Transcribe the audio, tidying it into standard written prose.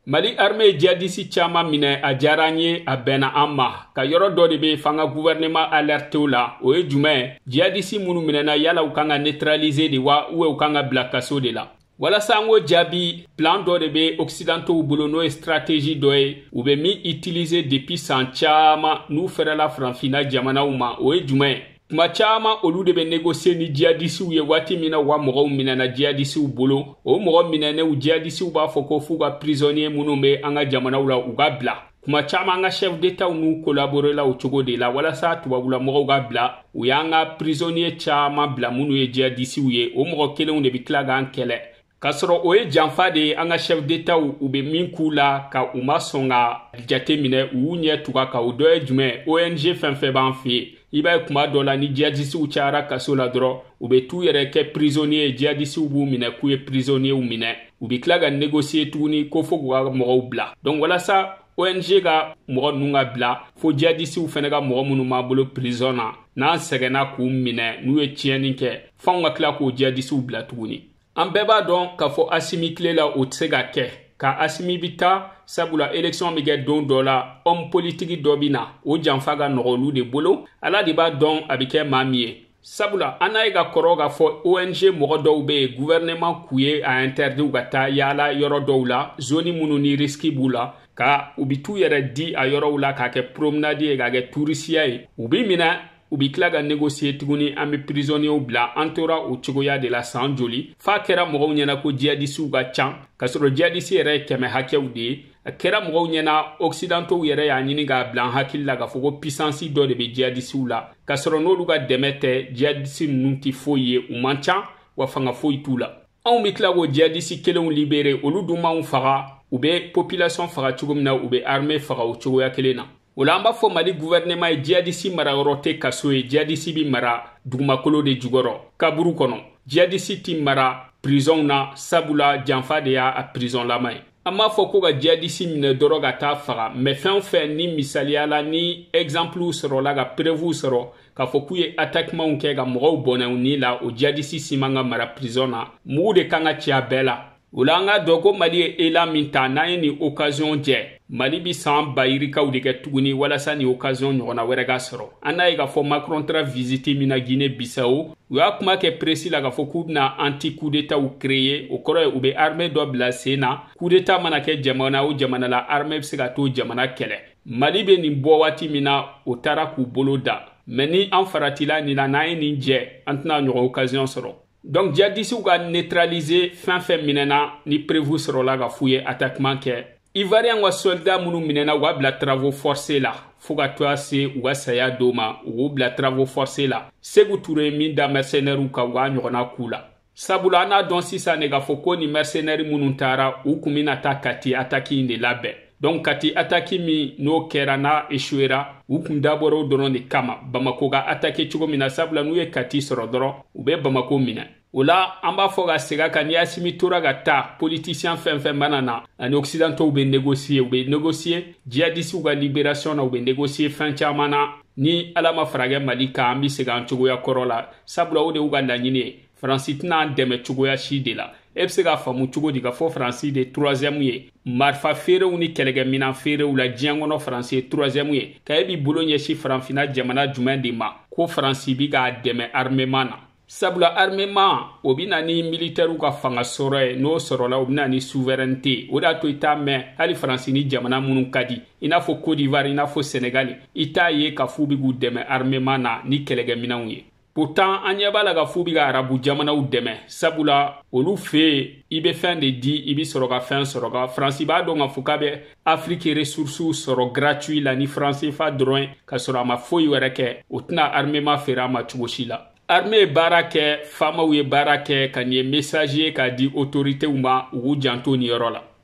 Mali armée djihadisi chama mine a djaranye a bena amma ka yoro do de be fanga gouvernement alerté la o e jume djihadisi munu mine na yala u kanga neutraliser de wa ou u kanga blakaso de la wala sango jabi plan do de be occidentaux bolo no stratégie do e u be mi utiliser depuis san chama nu fera la franfina jamana uma o e jume kuma chama olu de be négocier ni djihadisi u ye wati mina wa mogo mina na djihadisi u bolo o mogo mina ne u djihadisi u ba foko fuga prisonnier munu be anga jamana ula u ga bla kuma chama anga chef d'état nu collaborer la u chogo de la wala sa tubabula mogo ga bla u yanga prisonnier chama bla munu ye djihadisi u ye o mogo kelen de bi klaga an kele kasoro o ye janfa de anga chef d'état u be min kula ka uma songa jate mine u nye tuga ka u do e jume ONG fenfe ban fi iba kuma dola ni djihadisi u chara kaso la dro u be tu yere ke prisonnier djihadisi u bu mine ku ye prisonnier u mine u bi klaga négocier tuni ko fo ga mo bla donc wala sa ONG ga mo nunga bla fo djihadisi u fenega mo munu ma bolo prisona na segena ku mine nu e tieni ke fanga kla ko djihadisi u bla tuni an beba don ka fo asimi kle la o tsega ke ka asimi bita sabula élection mi get don dola homme politique dobina o janfaga nogolu de bolo ala di ba don abike mamie sabula anaiga koroga fo ONG mogodo be gouvernement kuye a interdit ugata yala yoro dowla zoni munu ni riski bula ka ubitu yere di a yoro ula ka ke promenade ga ke tourisia ubi mina ubi klaga négocier tuguni ami prisonnier ou bla antora o chogoya de la sanjoli fa kera mogo nyana ko djihadisi uga chan kasoro djihadisi yere keme hakewde kera mogo nyana occidentaux yere ya nyini ga blan hakilla ga fogo puissance do de be djihadisi ula kasoro no luga demete djihadisi nunti foye umancha wa fanga foyi tula on mi klago djihadisi kelon libéré oluduma on faga ube population faga chugumna ube armée faga o chogoya kelena Olamba fo Mali gouvernement djihadisi mara rote kaso e djihadisi bi mara dugumakolo de jugoro kaburu kono djihadisi ti mara prison na sabula janfa de ya a prison lamay amma fo ko ga djihadisi mine doroga ta faga me fen ni misaliala ni exemple soro la ga prévu soro ka fo kuye attaquement ke ga mo bona ni la o djihadisi simanga mara prison na mu de kanga chia bela Ulanga doko Mali e la minta na ni occasion je Mali bi san bayiri ka udike tuguni wala sa ni occasion nyona werega soro ana ga fo Macron tra visiter mina Guinée Bissau ya kuma ke presi la ga fo kubna anti coup d'état ou créer au koro ube armée do blase na coup d'état mana ke jamana o jamana la armée psika to jamana kele Mali be ni bo wati mina o tara ku boloda meni en faratila ni la na ni je antna nyo occasion soro Donc djihadisi ou ga neutraliser fin minena ni prévu sur la ga fouye attaquement ke Ivoirien wa soldat munu minena wa bla travaux forcés la fuga toase ou ga saya doma ou bla travaux forcés la Sékou Touré minda mercenaire ou ka wa nyona kula sabula na don sisa nega foko ni mercenaire munu tara ou kumina takati ataki inde labe donc kati ataki mi no kerana échouera ou kum daboro doron de kama Bamako ga attaquer chugo mina sabula nuye kati soro doro ou be Bamako mina Ola amba foga sega kan yasimi tora ga ta politicien fen banana en occidentaux be négocier djihadisi ou ga libération na be négocier fin chamana ni alama frage malika ambi sega anchugo ya korola sabula ode uga ndanyine Francis na deme chugo ya shidela ebsega famu chugo diga fo Francis de 3e ye marfa fere uni kelege mina fere ula jiangono Francis 3e ye kaebi bologna shi franfina jamana jumendi ma ko Francis biga deme armemana Sabula armement obina ni militaire ou ka fanga sore no sorola obina ni souveraineté oda to ita me hali France ni jamana munu kadi ina fo Côte d'Ivoire ina fo Sénégal ita ye ka fubi gu deme armement na ni kelege minanwe pourtant anyaba la ga fubi ga arabu jamana u deme sabula olu fe ibe fin de di ibi soroga fin soroga France ba do nga fukabe Afrique ressources soro gratuit la ni France fa droit ka soro ma foyi wereke otna armement fera ma chugoshila Armée barake, fama ou barake, kanye messager ka di autorité ou ma ou janto ni yorola.